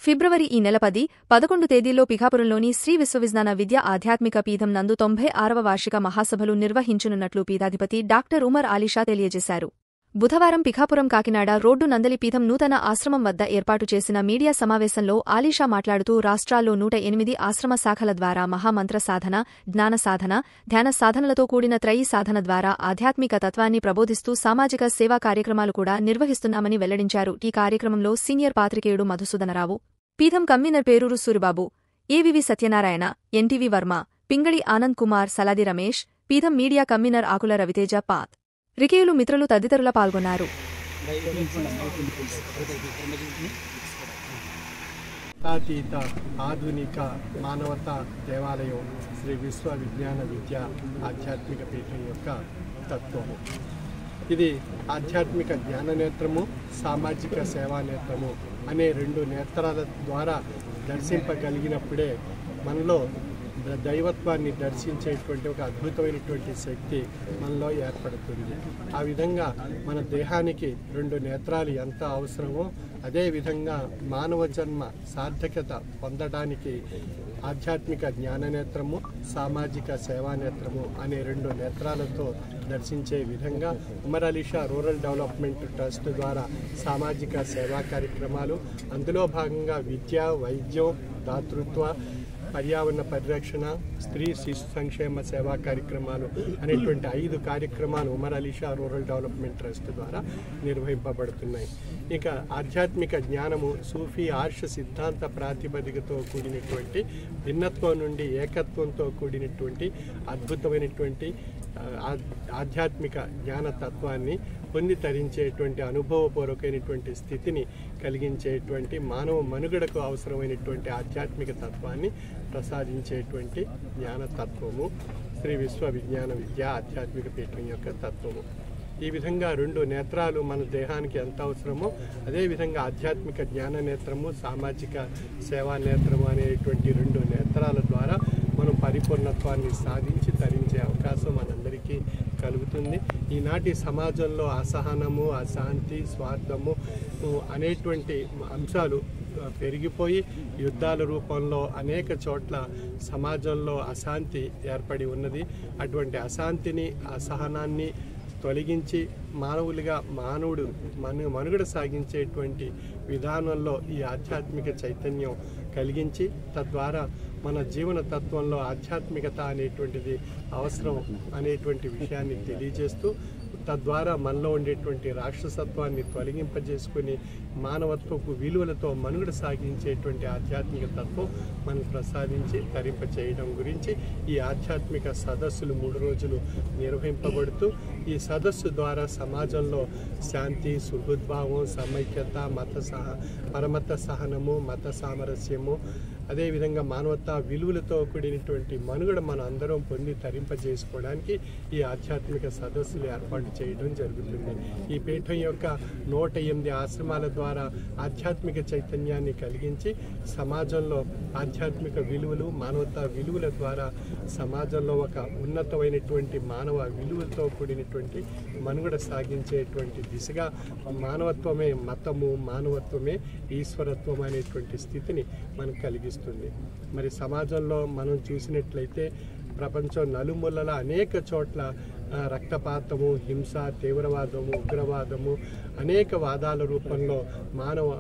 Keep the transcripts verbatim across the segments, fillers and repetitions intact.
ఫిబ్రవరి ఈ నెల పది, పదకొండు తేదీల్లో పిఠాపురంలోని శ్రీ విశ్వవిజ్ఞాన విద్యా ఆధ్యాత్మిక పీఠం నందు తొంభై ఆరవ వార్షిక మహాసభలు నిర్వహించనున్నట్లు పీఠాధిపతి డాక్టర్ ఉమర్ ఆలీషా తెలియజేశారు. బుధవారం పిఠాపురం కాకినాడ రోడ్డు నందలి పీఠం నూతన ఆశ్రమం వద్ద ఏర్పాటు చేసిన మీడియా సమావేశంలో ఆలీషా మాట్లాడుతూ రాష్ట్రాల్లో నూట ఎనిమిది ఆశ్రమ శాఖల ద్వారా మహామంత్ర సాధన, జ్ఞాన సాధన, ధ్యాన సాధనలతో కూడిన త్రయీ సాధన ద్వారా ఆధ్యాత్మిక తత్వాన్ని ప్రబోధిస్తూ సామాజిక సేవా కార్యక్రమాలు కూడా నిర్వహిస్తున్నామని వెల్లడించారు. ఈ కార్యక్రమంలో సీనియర్ పాత్రికేయుడు మధుసూదనరావు, పీఠం convener Peruru Suribabu, AVV Satyanarayana, NTV Varma, Pingali Anand Kumar, Saladi Ramesh, పీఠం మీడియా కన్వీనర్ ఆకుల రవితేజ, పాత్ రికేయులు, మిత్రులు తదితరుల పాల్గొన్నారు. అతీత ఆధునిక మానవతా దేవాలయం శ్రీ విశ్వ విజ్ఞాన విద్యా ఆధ్యాత్మిక పీఠం యొక్క తత్వము. ఇది ఆధ్యాత్మిక జ్ఞాన నేత్రము, సామాజిక సేవా నేత్రము అనే రెండు నేత్రాల ద్వారా దర్శింపగలిగినప్పుడే మనలో దైవత్వాన్ని దర్శించేటువంటి ఒక అద్భుతమైనటువంటి శక్తి మనలో ఏర్పడుతుంది. ఆ విధంగా మన దేహానికి రెండు నేత్రాలు ఎంత అవసరమో అదేవిధంగా మానవ జన్మ సార్థకత పొందడానికి ఆధ్యాత్మిక జ్ఞాననేత్రము, సామాజిక సేవానేత్రము అనే రెండు నేత్రాలతో దర్శించే విధంగా Umar Alisha rural development trust ద్వారా సామాజిక సేవా కార్యక్రమాలు, అందులో భాగంగా విద్య, వైద్యం, దాతృత్వ, పర్యావరణ పరిరక్షణ, స్త్రీ శిశు సంక్షేమ సేవా కార్యక్రమాలు అనేటువంటి ఐదు కార్యక్రమాలు Umar Alisha rural development trust ద్వారా నిర్వహింపబడుతున్నాయి. ఇక ఆధ్యాత్మిక జ్ఞానము సూఫీ ఆర్ష సిద్ధాంత ప్రాతిపదికతో కూడినటువంటి భిన్నత్వం నుండి ఏకత్వంతో కూడినటువంటి అద్భుతమైనటువంటి ఆధ్యాత్మిక జ్ఞానతత్వాన్ని పొంది తరించేటువంటి అనుభవపూర్వకమైనటువంటి స్థితిని కలిగించేటువంటి మానవ మనుగడకు అవసరమైనటువంటి ఆధ్యాత్మిక తత్వాన్ని ప్రసాదించేటువంటి జ్ఞానతత్వము శ్రీ విశ్వ విజ్ఞాన విద్యా ఆధ్యాత్మిక పీఠం యొక్క తత్వము. ఈ విధంగా రెండు నేత్రాలు మన దేహానికి ఎంత అవసరమో అదేవిధంగా ఆధ్యాత్మిక జ్ఞాన నేత్రము, సామాజిక సేవా నేత్రము అనేటువంటి రెండు నేత్రాల ద్వారా మనం పరిపూర్ణత్వాన్ని సాధించి తరించే అవకాశం మనందరికీ కలుగుతుంది. ఈనాటి సమాజంలో అసహనము, అశాంతి, స్వార్థము అనేటువంటి అంశాలు పెరిగిపోయి యుద్ధాల రూపంలో అనేక చోట్ల సమాజంలో అశాంతి ఏర్పడి ఉన్నది. అటువంటి అశాంతిని, అసహనాన్ని తొలగించి మానవులుగా మానవుడు మన మనుగడ సాగించేటువంటి విధానంలో ఈ ఆధ్యాత్మిక చైతన్యం కలిగించి తద్వారా మన జీవన తత్వంలో ఆధ్యాత్మికత అనేటువంటిది అవసరం అనేటువంటి విషయాన్ని తెలియజేస్తూ తద్వారా మనలో ఉండేటువంటి రాక్షసత్వాన్ని తొలగింపజేసుకుని మానవత్వపు విలువలతో మనుగడ సాగించేటువంటి ఆధ్యాత్మిక తత్వం మనం ప్రసాదించి తరింప చేయడం గురించి ఈ ఆధ్యాత్మిక సదస్సులు మూడు రోజులు నిర్వహింపబడుతూ ఈ సదస్సు ద్వారా సమాజంలో శాంతి, సుహృద్భావం, సమైక్యత, మత సహ పరమత సహనము, మత సామరస్యము, అదేవిధంగా మానవతా విలువలతో కూడినటువంటి మనుగడ మన అందరం పొంది తరింపజేసుకోవడానికి ఈ ఆధ్యాత్మిక సదస్సులు ఏర్పాటు చేయడం జరుగుతుంది. ఈ పీఠం యొక్క నూట ఎనిమిది ఆశ్రమాల ద్వారా ఆధ్యాత్మిక చైతన్యాన్ని కలిగించి సమాజంలో ఆధ్యాత్మిక విలువలు, మానవతా విలువల ద్వారా సమాజంలో ఒక ఉన్నతమైనటువంటి మానవ విలువలతో కూడినటువంటి మనుగడ సాగించేటువంటి దిశగా మానవత్వమే మతము, మానవత్వమే ఈశ్వరత్వం అనేటువంటి స్థితిని మనకు కలిగిస్తుంది. మరి సమాజంలో మనం చూసినట్లయితే ప్రపంచం నలుమూలల అనేక చోట్ల రక్తపాతము, హింస, తీవ్రవాదము, ఉగ్రవాదము అనేక వాదాల రూపంలో మానవ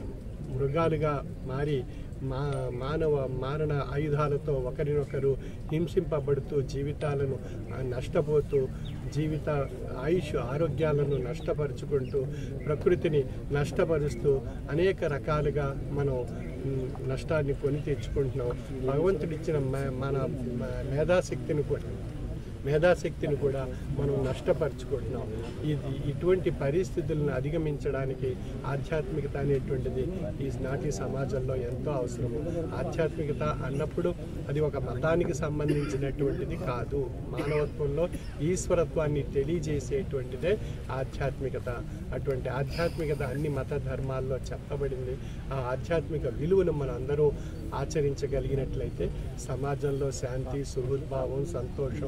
మృగాలుగా మారి మా మానవ మారణ ఆయుధాలతో ఒకరినొకరు హింసింపబడుతూ జీవితాలను నష్టపోతూ జీవిత ఆయుష్ ఆరోగ్యాలను నష్టపరుచుకుంటూ ప్రకృతిని నష్టపరుస్తూ అనేక రకాలుగా మనం నష్టాన్ని కొని తెచ్చుకుంటున్నాం. భగవంతుడిచ్చిన మన మేధాశక్తిని కూడా మేధాశక్తిని కూడా మనం నష్టపరుచుకుంటున్నాం. ఇది ఇటువంటి పరిస్థితులను అధిగమించడానికి ఆధ్యాత్మికత అనేటువంటిది ఈ నాటి సమాజంలో ఎంతో అవసరము. ఆధ్యాత్మికత అన్నప్పుడు అది ఒక మతానికి సంబంధించినటువంటిది కాదు. మానవత్వంలో ఈశ్వరత్వాన్ని తెలియజేసేటువంటిదే ఆధ్యాత్మికత. అటువంటి ఆధ్యాత్మికత అన్ని మత ధర్మాల్లో చెప్పబడింది. ఆ ఆధ్యాత్మిక విలువను మనం అందరూ ఆచరించగలిగినట్లయితే సమాజంలో శాంతి, సుహృద్భావం, సంతోషం,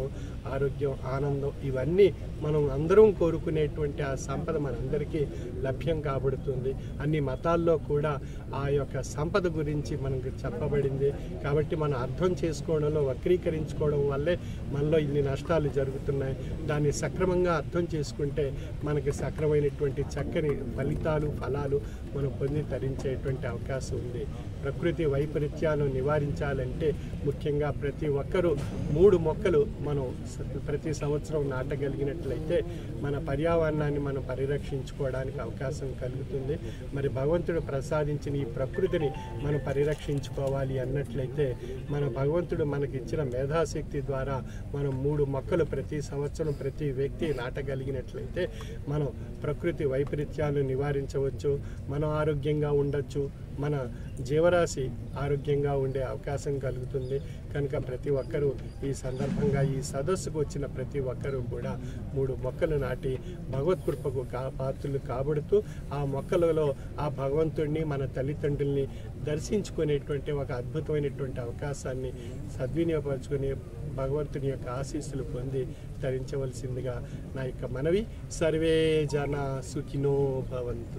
ఆరోగ్యం, ఆనందం ఇవన్నీ మనం అందరం కోరుకునేటువంటి ఆ సంపద మనందరికీ లభ్యం కాబడుతుంది. అన్ని మతాల్లో కూడా ఆ యొక్క సంపద గురించి మనకు చెప్పబడింది. కాబట్టి మనం అర్థం చేసుకోవడంలో వక్రీకరించుకోవడం వల్లే మనలో ఇన్ని నష్టాలు జరుగుతున్నాయి. దాన్ని సక్రమంగా అర్థం చేసుకుంటే మనకి సక్రమైనటువంటి చక్కని ఫలితాలు, ఫలాలు మనం పొంది తరించేటువంటి అవకాశం ఉంది. ప్రకృతి వైపరీత్యాలను నివారించాలంటే ముఖ్యంగా ప్రతి ఒక్కరూ మూడు మొక్కలు మనం ప్రతి సంవత్సరం నాటగలిగినట్లయితే మన పర్యావరణాన్ని మనం పరిరక్షించుకోవడానికి అవకాశం కలుగుతుంది. మరి భగవంతుడు ప్రసాదించిన ఈ ప్రకృతిని మనం పరిరక్షించుకోవాలి అన్నట్లయితే మన భగవంతుడు మనకి ఇచ్చిన మేధాశక్తి ద్వారా మనం మూడు మొక్కలు ప్రతి సంవత్సరం ప్రతి వ్యక్తి నాటగలిగినట్లయితే మనం ప్రకృతి వైపరీత్యాలను నివారించవచ్చు, మనం ఆరోగ్యంగా ఉండొచ్చు, మన జీవరాశి ఆరోగ్యంగా ఉండే అవకాశం కలుగుతుంది. కనుక ప్రతి ఒక్కరూ ఈ సందర్భంగా ఈ సదస్సుకు వచ్చిన ప్రతి ఒక్కరూ కూడా మూడు మొక్కలు నాటి భగవత్కృపకు కా పాత్రలు కాబడుతూ ఆ మొక్కలలో ఆ భగవంతుడిని, మన తల్లిదండ్రుల్ని దర్శించుకునేటువంటి ఒక అద్భుతమైనటువంటి అవకాశాన్ని సద్వినియోగపరచుకుని భగవంతుని యొక్క ఆశీస్సులు పొంది తరించవలసిందిగా నా యొక్క మనవి. సర్వే జన సుఖినో భవంతు.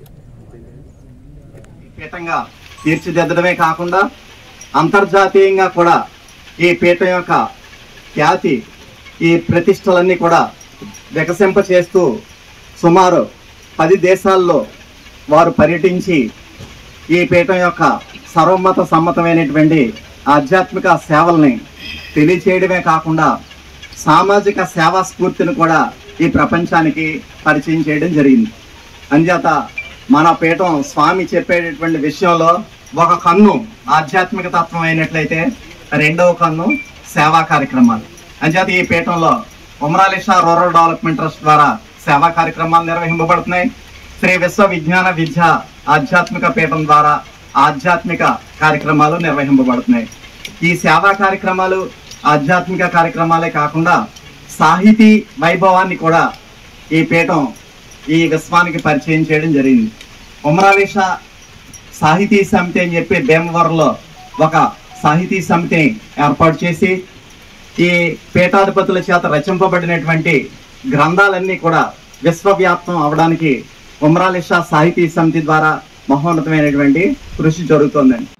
పీఠంగా తీర్చిదిద్దడమే కాకుండా అంతర్జాతీయంగా కూడా ఈ పీఠం యొక్క ఖ్యాతి, ఈ ప్రతిష్టలన్నీ కూడా వికసింప చేస్తూ సుమారు పది దేశాల్లో వారు పర్యటించి ఈ పీఠం యొక్క సర్వమత సమ్మతమైనటువంటి ఆధ్యాత్మిక సేవల్ని తెలియచేయడమే కాకుండా సామాజిక సేవా స్ఫూర్తిని కూడా ఈ ప్రపంచానికి పరిచయం చేయడం జరిగింది. అంచేత మన పీఠం స్వామి చెప్పేటటువంటి విషయంలో ఒక కన్ను ఆధ్యాత్మిక తత్వం అయినట్లయితే రెండవ కన్ను సేవా కార్యక్రమాలు. అంచేత ఈ పీఠంలో ఉమరాలిషా రూరల్ డెవలప్మెంట్ ట్రస్ట్ ద్వారా సేవా కార్యక్రమాలు నిర్వహింపబడుతున్నాయి. శ్రీ విశ్వ విజ్ఞాన విద్య ఆధ్యాత్మిక పీఠం ద్వారా ఆధ్యాత్మిక కార్యక్రమాలు నిర్వహింపబడుతున్నాయి. ఈ సేవా కార్యక్రమాలు ఆధ్యాత్మిక కార్యక్రమాలే కాకుండా సాహితీ వైభవాన్ని కూడా ఈ పీఠం ఈ విశ్వానికి పరిచయం చేయడం జరిగింది. ఉమరాలిషా సాహితీ సమితి అని చెప్పి భీమవరంలో ఒక సాహితీ సమితిని ఏర్పాటు చేసి ఈ పీఠాధిపతుల చేత రచింపబడినటువంటి గ్రంథాలన్నీ కూడా విశ్వవ్యాప్తం అవడానికి ఉమరాలిషా సాహితీ సమితి ద్వారా మహోన్నతమైనటువంటి కృషి జరుగుతోందండి.